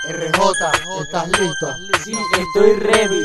RJ, ¿estás listo? Sí, estoy ready.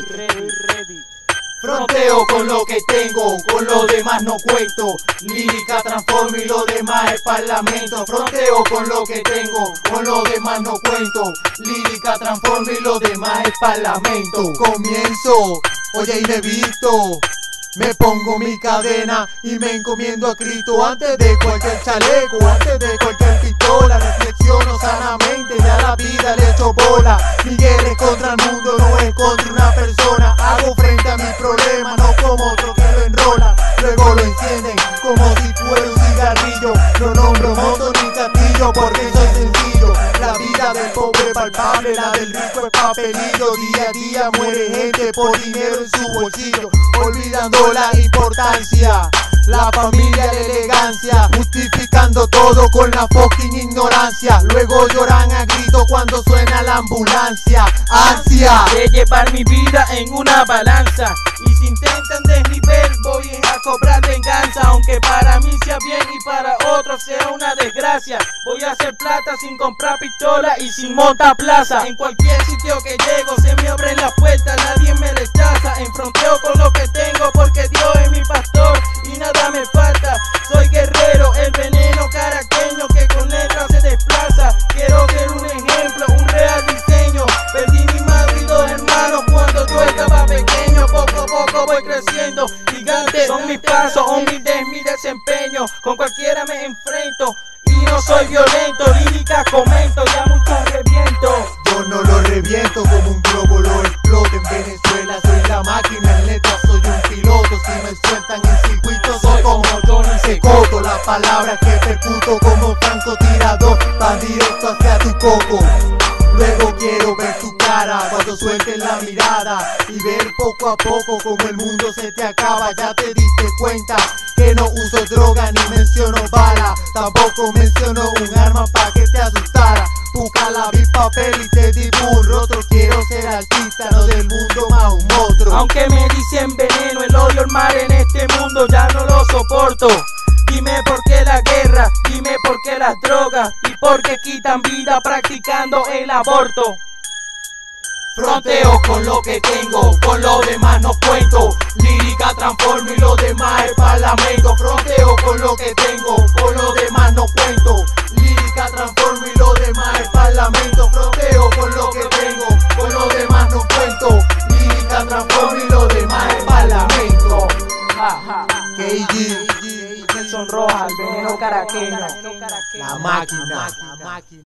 Fronteo con lo que tengo, con lo demás no cuento. Lírica transformo y lo demás es parlamento. Fronteo con lo que tengo, con lo demás no cuento. Lírica transformo y lo demás es parlamento. Comienzo, oye y me visto. Me pongo mi cadena y me encomiendo a Cristo. Antes de cualquier chaleco, antes de cualquier pistola, reflexiono sanamente y a la vida le echo bola. Mi guerra es contra el mundo, no es contra una persona. Hago frente a mi problema, no como otro que lo enrola. Luego lo encienden como si fuera un cigarrillo. No nombro moto ni castillo porque soy sencillo. La vida del pobre es palpable, la del rico es papelillo. Día a día muere gente por dinero en su bolsillo, olvidando la importancia, la familia, la elegancia, justificando todo con la fucking ignorancia. Luego lloran a grito cuando suena la ambulancia. Ansia de llevar mi vida en una balanza, y si intentan desnivel voy a cobrar venganza. Aunque para mí sea bien y para otros sea una desgracia, voy a hacer plata sin comprar pistola y sin monta plaza. En cualquier sitio que llego se me abren las puertas, nadie me rechaza. Enfronteo con lo que tengo porque Dios es mi pastor y nada me falta. Soy guerrero, el veneno caraqueño que con letras se desplaza. Quiero ser un ejemplo, un real diseño. Perdí mi madre y dos hermanos cuando yo estaba pequeño. Poco a poco voy creciendo, gigantes son mis pasos, humilde es mi desempeño. Con cualquiera me enfrento y no soy violento. Líricas comento, ya muchos reviento. Yo no lo reviento como un globo, lo exploto. En Venezuela soy la máquina, en letras soy un piloto. Si me sueltan en circuito soy como Johnny Secoto. Las palabras que percuto como francotirador van directo hacia tu coco. Luego quiero ver tu cara cuando sueltes la mirada y ver poco a poco como el mundo se te acaba. Ya te diste cuenta que no uso droga ni menciono bala, tampoco menciono un arma pa' que te asustara. Busca la vi papel y te digo un rostro. Quiero ser artista, no del mundo más un monstruo. Aunque me dicen veneno, el odio, el mal en este mundo ya no lo soporto. Dime por qué la guerra, dime por qué las drogas y por qué quitan vida practicando el aborto. Fronteo con lo que tengo, con lo demás no cuento. Lírica transformo y lo demás es parlamento. Fronteo con lo que tengo, con lo demás no cuento. Lírica transformo y lo demás es parlamento. Fronteo con lo que tengo, con lo demás no cuento. Lírica transformo y lo demás es parlamento. KG, Nelson Rojas, el veneno caraqueño. la máquina.